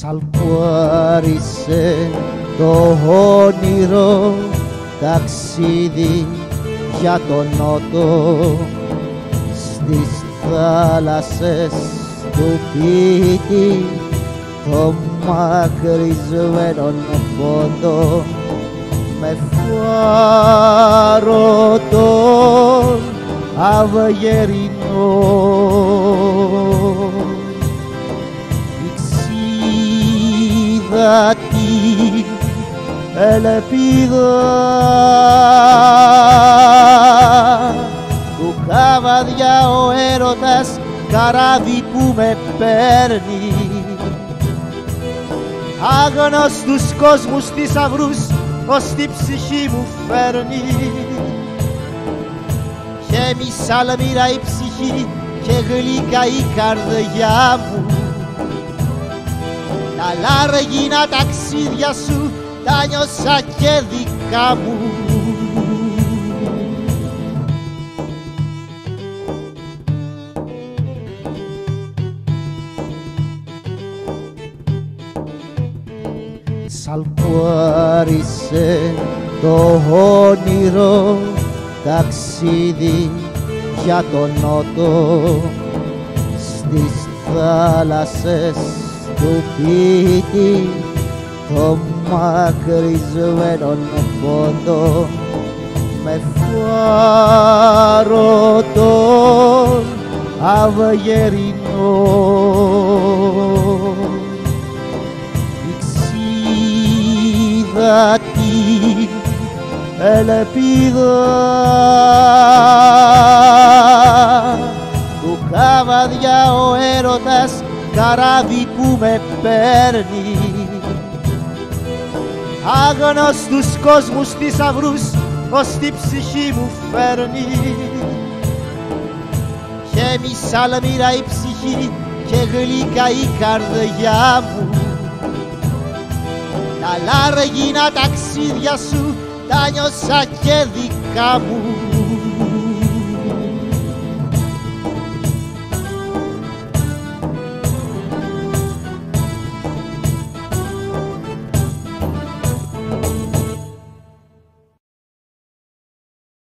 Σαλπάρισε το όνειρο ταξίδι για τον νότο, στις θάλασσες του πίτη το μακρισμένο πόντο, με φάρο τον αυγερινό. Είδα την ελπίδα του καβαδιά ο έρωτας καράβι που με παίρνει, άγνωστους κόσμους θησαυρούς ως τη ψυχή μου φέρνει. Γέμισα αλμύρα η ψυχή και γλυκά η καρδιά μου, τα λάργινα ταξίδια σου τα νιώσα και δικά μου. Σαλπάρισε το όνειρο ταξίδι για τον νότο, στις θάλασσες του πίτη το μακρισμένο πόντο, με φάρο τον αυγερινό. Είδα την ελπίδα του καβαδιά ο έρωτας καράβι που με παίρνει, άγνωστους κόσμους θησαυρούς ως τη ψυχή μου φέρνει. Γέμισα αλμύρα η ψυχή και γλυκά η καρδιά μου, τα λάργινα ταξίδια σου τα νιώσα και δικά μου.